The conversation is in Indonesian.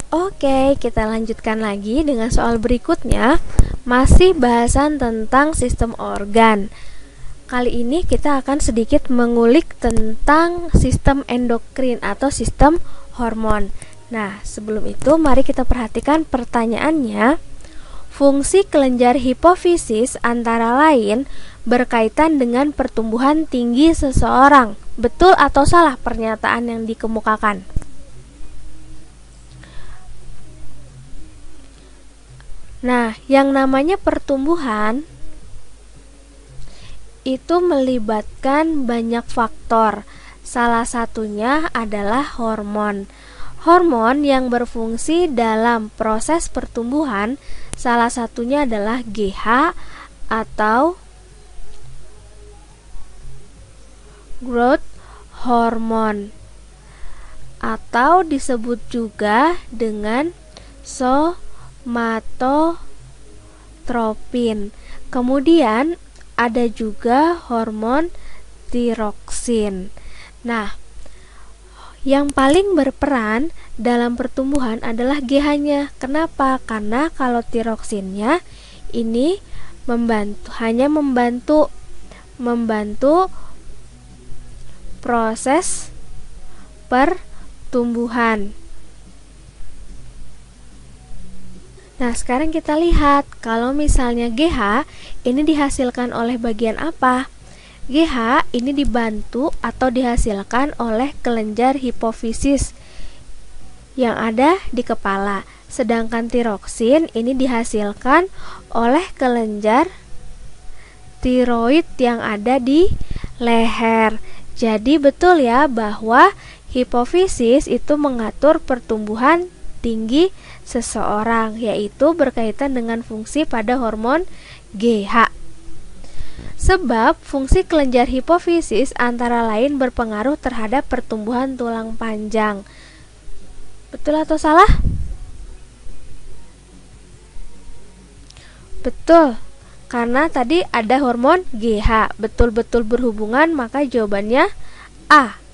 Oke, kita lanjutkan lagi dengan soal berikutnya. Masih bahasan tentang sistem organ. Kali ini kita akan sedikit mengulik tentang sistem endokrin atau sistem hormon. Nah, sebelum itu mari kita perhatikan pertanyaannya. Fungsi kelenjar hipofisis antara lain berkaitan dengan pertumbuhan tinggi seseorang. Betul atau salah pernyataan yang dikemukakan? Nah, yang namanya pertumbuhan itu melibatkan banyak faktor. Salah satunya adalah hormon. Hormon yang berfungsi dalam proses pertumbuhan salah satunya adalah GH atau growth hormone atau disebut juga dengan somatotropin. Kemudian ada juga hormon tiroksin. Nah, yang paling berperan dalam pertumbuhan adalah GH-nya. Kenapa? Karena kalau tiroksinnya ini hanya membantu proses pertumbuhan. Nah, sekarang kita lihat kalau misalnya GH ini dihasilkan oleh bagian apa? GH ini dibantu atau dihasilkan oleh kelenjar hipofisis yang ada di kepala. Sedangkan tiroksin ini dihasilkan oleh kelenjar tiroid yang ada di leher. Jadi betul ya bahwa hipofisis itu mengatur pertumbuhan tinggi seseorang, yaitu berkaitan dengan fungsi pada hormon GH. Sebab fungsi kelenjar hipofisis antara lain berpengaruh terhadap pertumbuhan tulang panjang. Betul atau salah? Betul, karena tadi ada hormon GH. Betul-betul berhubungan, maka jawabannya A.